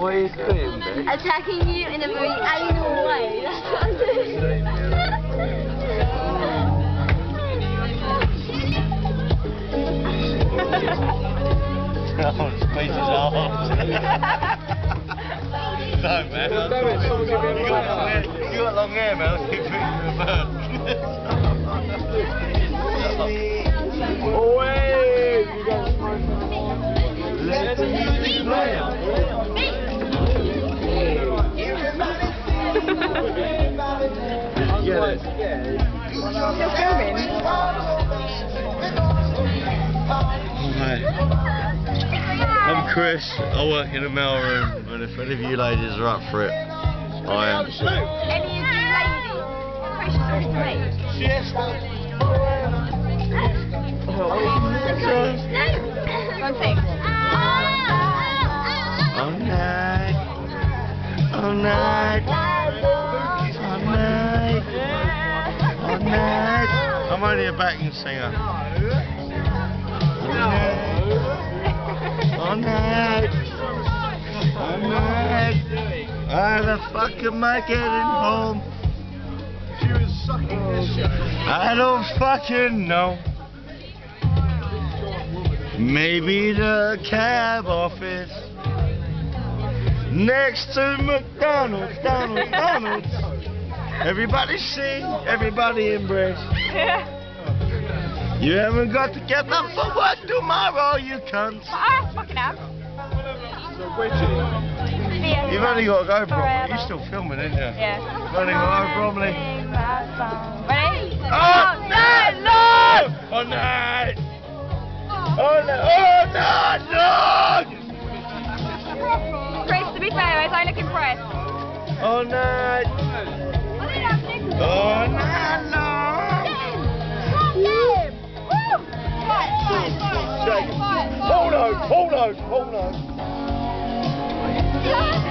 What are you doing, babe? Attacking you in a very anal way. That's what I'm doing. Oh, squeeze his arms. No, man. You got long hair, man. I'll keep it in the bird. Away! You guys let the music play. Get it. You're filming? Hi. I'm Chris. I work in a mailroom, and if any of you ladies are up for it, I am. Any of you ladies? Precious to me. Yes. One thing. All night. All night. All night. All night. I'm only a backing singer. All night. All night. How the fuck am I getting home? She was sucking this shit. I don't fucking know. Maybe the cab office next to McDonald's. Everybody sing, everybody embrace. You haven't got to get up for work tomorrow, you cunts. I fucking have. You've only got to go properly. You're still filming, aren't you? Yeah. You've only got to go properly. Ready? Oh, no! Oh, no! Oh, no! Oh, no! No! Chris, to be fair, he's only looking impressed. Oh, no! Oh, no! Hold on!